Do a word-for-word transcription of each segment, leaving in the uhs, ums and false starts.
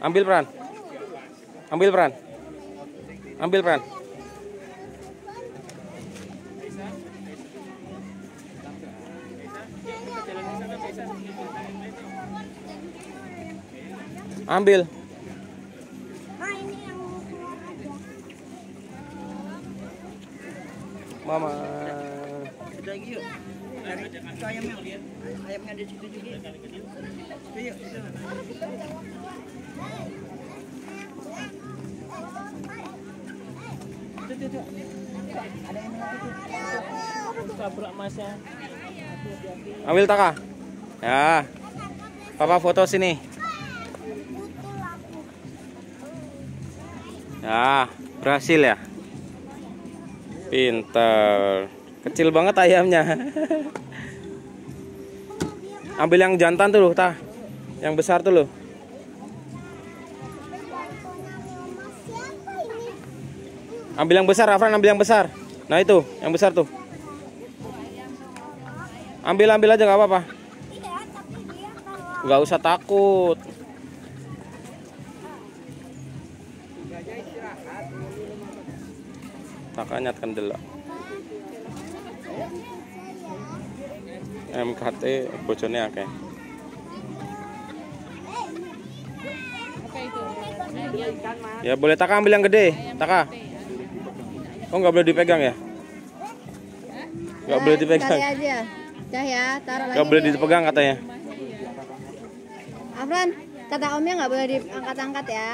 Ambil peran. Ambil peran. Ambil peran. Ambil. Mama. Lagi yuk. Ayamnya, ayamnya di situ juga. Yuk. Tuh, tuh, tuh. Ada yang lagi tuh. Tabrak masnya. Ambil Taka. Ya. Papa foto sini. Ya, berhasil ya. Pinter. Kecil banget ayamnya. Ambil yang jantan tuh loh, Tah. Yang besar tuh loh. Ambil yang besar, Afran, ambil yang besar. Nah itu, yang besar tuh. Ambil, ambil aja nggak apa-apa. Nggak usah takut. Takanya kendela. M K T bojone akeh. Ya boleh Taka ambil yang gede, Taka. Oh nggak boleh dipegang ya? Nggak boleh dipegang. Sekali aja. Dah ya, taruh lagi. Nggak boleh dipegang katanya. Afran, kata omnya nggak boleh diangkat-angkat ya.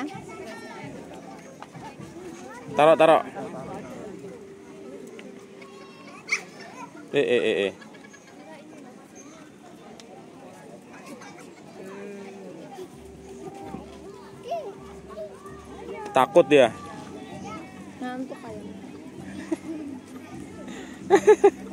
Taruh, taruh. Eh, eh, eh, eh. Takut dia. Ngantuk ayam.